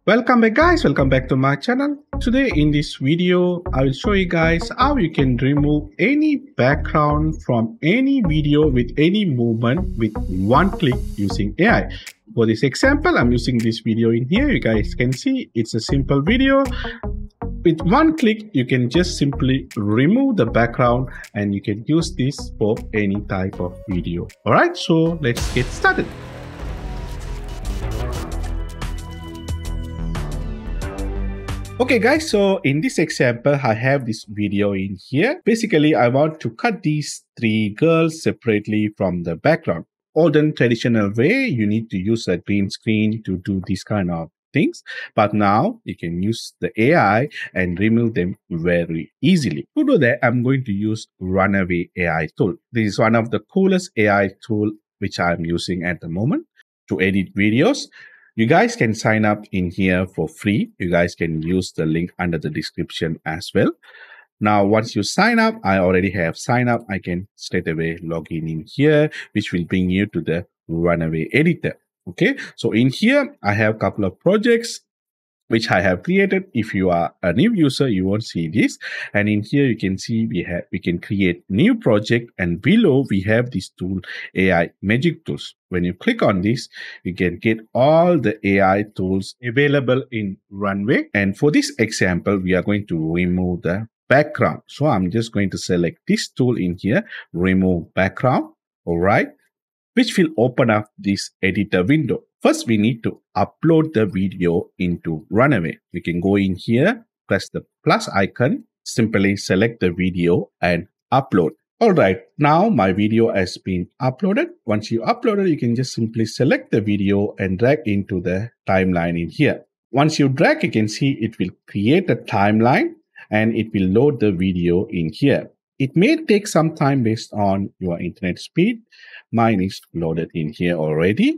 Welcome back guys, welcome back to my channel. Today in this video, I will show you guys how you can remove any background from any video with any movement with one click using AI. For this example, I'm using this video in here. You guys can see it's a simple video. With one click, you can just simply remove the background and you can use this for any type of video. Alright, so let's get started. Okay guys, so in this example, I have this video in here. Basically, I want to cut these three girls separately from the background. Olden traditional way, you need to use a green screen to do this kind of things. But now you can use the AI and remove them very easily. To do that, I'm going to use Runway AI tool. This is one of the coolest AI tool which I'm using at the moment to edit videos. You guys can sign up in here for free. You guys can use the link under the description as well. Now, once you sign up, I already have signed up. I can straight away log in here, which will bring you to the Runway editor. Okay, so in here, I have a couple of projects which I have created. If you are a new user, you won't see this. And in here, you can see we can create new project, and below we have this tool, AI Magic Tools. When you click on this, you can get all the AI tools available in Runway. And for this example, we are going to remove the background. So I'm just going to select this tool in here, remove background. All right, which will open up this editor window. First, we need to upload the video into Runway. We can go in here, press the plus icon, simply select the video and upload. All right, now my video has been uploaded. Once you upload it, you can just simply select the video and drag into the timeline in here. Once you drag, you can see it will create a timeline and it will load the video in here. It may take some time based on your internet speed. Mine is loaded in here already.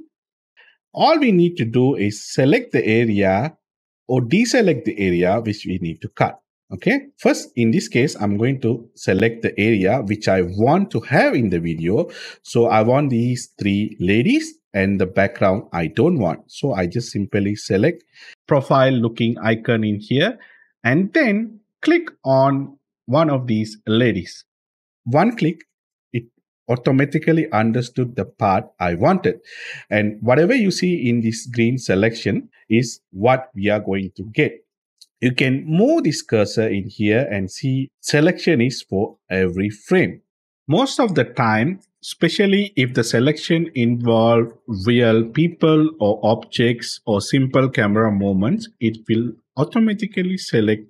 All we need to do is select the area or deselect the area which we need to cut. Okay. First, in this case, I'm going to select the area which I want to have in the video. So I want these three ladies and the background I don't want. So I just simply select profile looking icon in here and then click on one of these ladies. One click, it automatically understood the part I wanted. And whatever you see in this green selection is what we are going to get. You can move this cursor in here and see selection is for every frame. Most of the time, especially if the selection involves real people or objects or simple camera movements, it will automatically select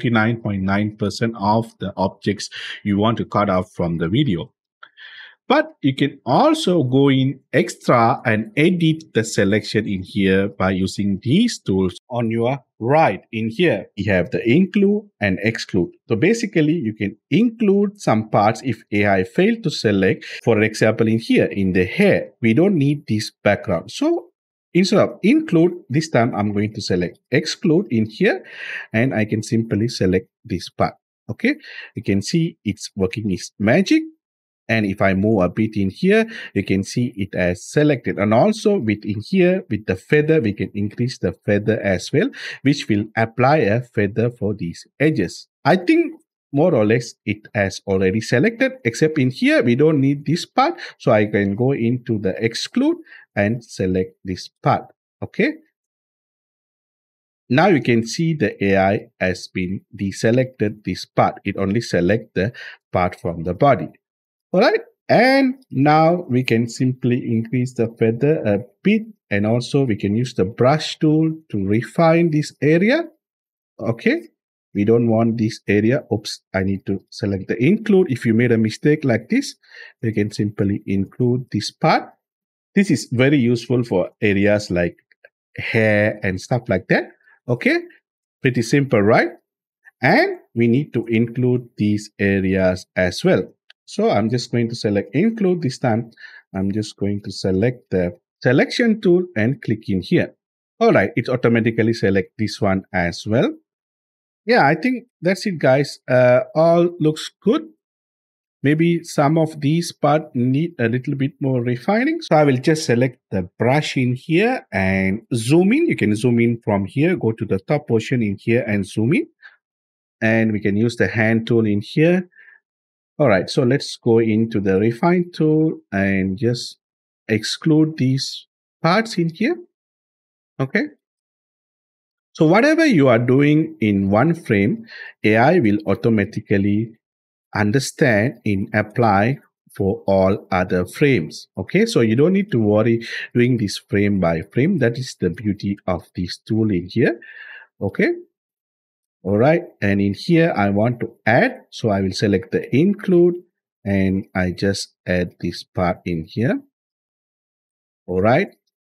99.9% of the objects you want to cut out from the video. But you can also go in extra and edit the selection in here by using these tools on your right. In here, we have the include and exclude. So basically, you can include some parts if AI failed to select. For example, in here, in the hair, we don't need this background. So instead of include, this time I'm going to select exclude in here and I can simply select this part. Okay, you can see it's working its magic. And if I move a bit in here, you can see it has selected. And also within here, with the feather, we can increase the feather as well, which will apply a feather for these edges. I think more or less it has already selected, except in here, we don't need this part. So I can go into the exclude and select this part. Okay. Now you can see the AI has been deselected this part. It only selects the part from the body. All right, and now we can simply increase the feather a bit, and also we can use the brush tool to refine this area. Okay, we don't want this area. Oops, I need to select the include. If you made a mistake like this, you can simply include this part. This is very useful for areas like hair and stuff like that. Okay, pretty simple, right? And we need to include these areas as well. So I'm just going to select include this time. I'm just going to select the selection tool and click in here. All right, it automatically select this one as well. Yeah, I think that's it, guys. All looks good. Maybe some of these parts need a little bit more refining. So I will just select the brush in here and zoom in. You can zoom in from here, go to the top portion in here and zoom in. And we can use the hand tool in here. All right, so let's go into the refine tool and just exclude these parts in here. Okay. So whatever you are doing in one frame, AI will automatically understand and apply for all other frames. Okay, so you don't need to worry doing this frame by frame. That is the beauty of this tool in here. Okay. All right. And in here, I want to add. So I will select the include and I just add this part in here. All right.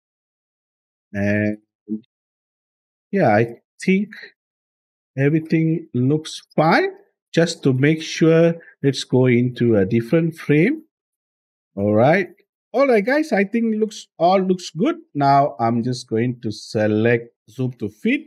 And yeah, I think everything looks fine. Just to make sure, let's go into a different frame. All right. All right, guys. I think all looks good. Now I'm just going to select zoom to fit.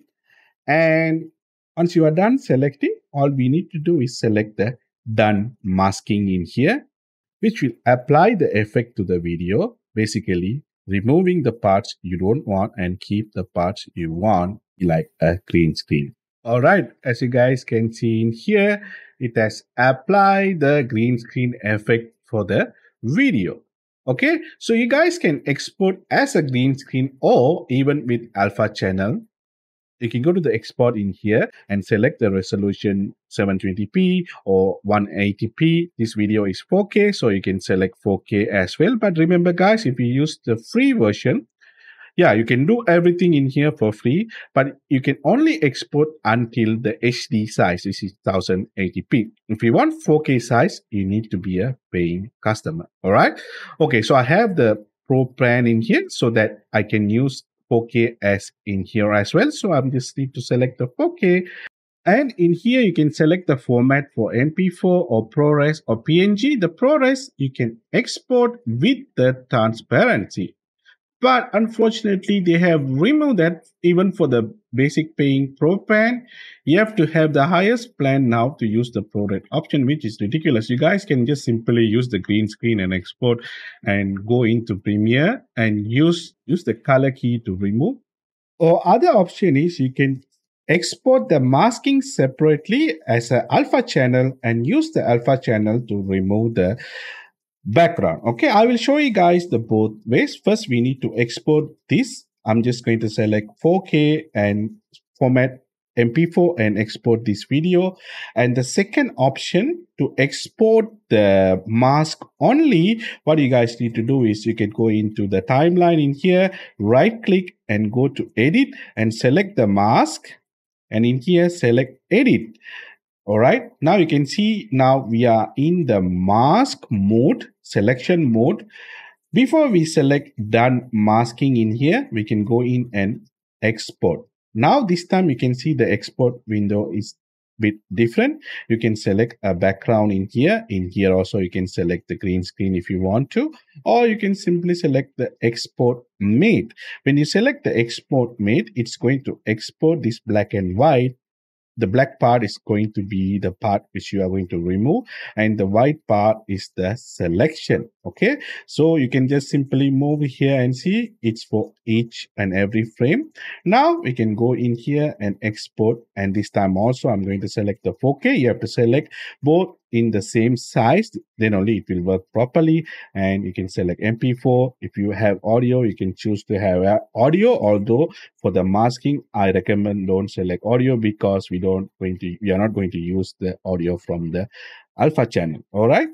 And once you are done selecting, all we need to do is select the done masking in here, which will apply the effect to the video, basically removing the parts you don't want and keep the parts you want, like a green screen. All right, as you guys can see in here, it has applied the green screen effect for the video. Okay, so you guys can export as a green screen or even with alpha channel. You can go to the export in here and select the resolution 720p or 180p. This video is 4K, so you can select 4K as well. But remember, guys, if you use the free version, yeah, you can do everything in here for free, but you can only export until the HD size, which is 1080p. If you want 4K size, you need to be a paying customer. All right. Okay, so I have the Pro plan in here so that I can use 4K as in here as well. So I'm just need to select the 4K. And in here, you can select the format for MP4 or ProRes or PNG. The ProRes, you can export with the transparency. But unfortunately, they have removed that even for the basic paying pro plan. You have to have the highest plan now to use the pro rate option, which is ridiculous. You guys can just simply use the green screen and export and go into Premiere and use the color key to remove. Or other option is you can export the masking separately as an alpha channel and use the alpha channel to remove the background. Okay, I will show you guys the both ways. First, we need to export this. I'm just going to select 4K and format MP4 and export this video. And the second option to export the mask only, what you guys need to do is you can go into the timeline in here, right click and go to edit and select the mask. And in here, select edit. All right, now you can see now we are in the mask mode, selection mode. Before we select done masking in here, we can go in and export. Now this time you can see the export window is bit different. You can select a background in here. In here also you can select the green screen if you want to, or you can simply select the export made. When you select the export made, it's going to export this black and white. The black part is going to be the part which you are going to remove, and the white part is the selection. Okay, so you can just simply move here and see it's for each and every frame. Now we can go in here and export, and this time also I'm going to select the 4K. You have to select both in the same size, then only it will work properly. And you can select MP4. If you have audio, you can choose to have audio, although for the masking I recommend don't select audio because we are not going to use the audio from the alpha channel. All right,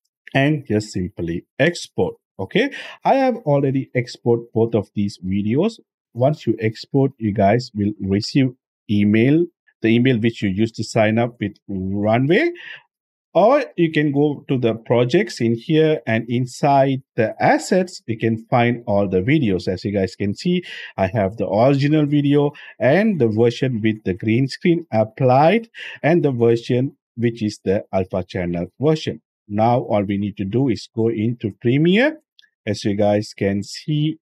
and just simply export. Okay, I have already export both of these videos. Once you export, you guys will receive email, the email which you used to sign up with Runway. Or you can go to the projects in here, and inside the assets, you can find all the videos. As you guys can see, I have the original video and the version with the green screen applied and the version which is the alpha channel version. Now, all we need to do is go into Premiere. As you guys can see,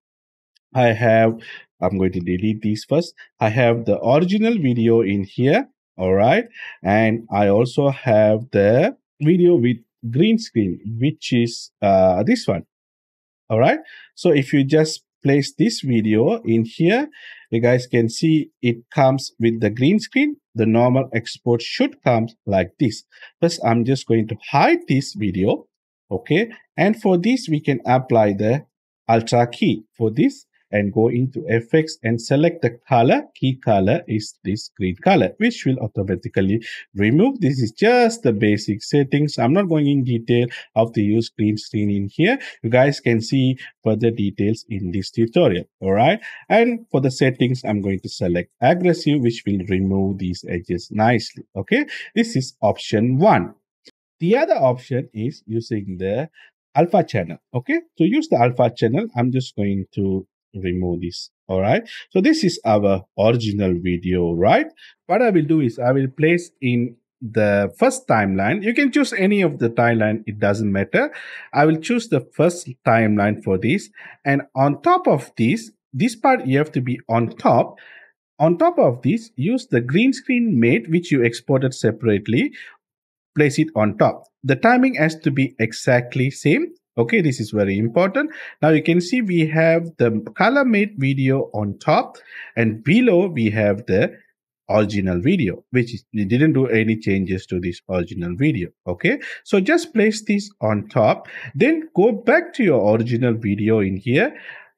I'm going to delete these first. I have the original video in here. All right. And I also have the video with green screen, which is this one. All right. So if you just place this video in here, you guys can see it comes with the green screen. The normal export should come like this. First, I'm just going to hide this video. Okay. And for this, we can apply the Ultra key for this and go into effects and select the color. Key color is this green color, which will automatically remove. This is just the basic settings. I'm not going in detail how to use green screen in here. You guys can see further details in this tutorial. All right. And for the settings, I'm going to select aggressive, which will remove these edges nicely. Okay. This is option 1. The other option is using the alpha channel. Okay. To use the alpha channel, I'm just going to remove this. All right. So this is our original video, right? What I will do is I will place in the first timeline. You can choose any of the timeline. It doesn't matter. I will choose the first timeline for this. And on top of this part, you have to be on top. On top of this, use the green screen mate, which you exported separately. Place it on top. The timing has to be exactly same. Okay, this is very important. Now you can see we have the color made video on top, and below we have the original video, which is, we didn't do any changes to this original video. Okay, so just place this on top, then go back to your original video in here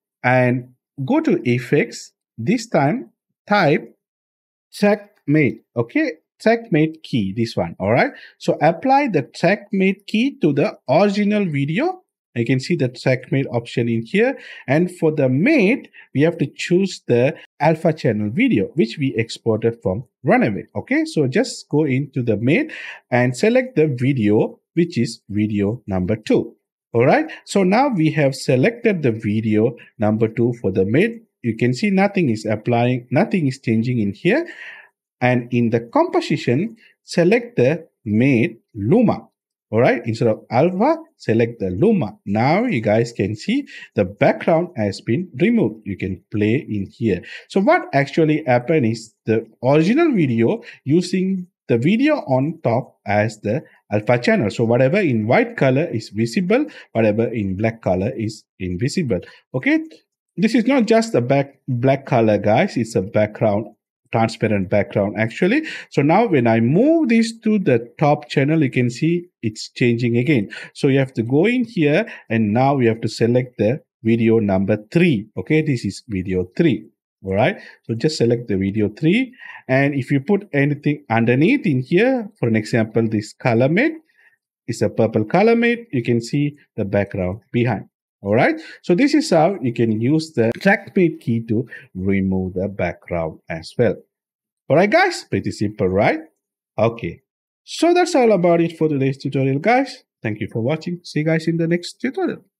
and go to effects. This time type checkmate. Okay, checkmate key, this one. All right, so apply the checkmate key to the original video. You can see the checkmate option in here, and for the mate we have to choose the alpha channel video, which we exported from Runway. Okay, so just go into the mate and select the video, which is video number 2. All right, so now we have selected the video number 2 for the mate. You can see nothing is applying, nothing is changing in here. And in the composition, select the mate Luma. All right, instead of alpha, select the Luma. Now you guys can see the background has been removed. You can play in here. So what actually happened is the original video using the video on top as the alpha channel. So whatever in white color is visible, whatever in black color is invisible. Okay, this is not just a black color, guys. It's a background, transparent background actually. So now when I move this to the top channel, you can see it's changing again. So you have to go in here, and now we have to select the video number 3. Okay, this is video 3. All right, so just select the video 3, and if you put anything underneath in here, for an example, this color mate is a purple color mate, you can see the background behind. All right, so this is how you can use the trackmate key to remove the background as well. All right, guys, pretty simple, right? Okay, so that's all about it for today's tutorial, guys. Thank you for watching. See you guys in the next tutorial.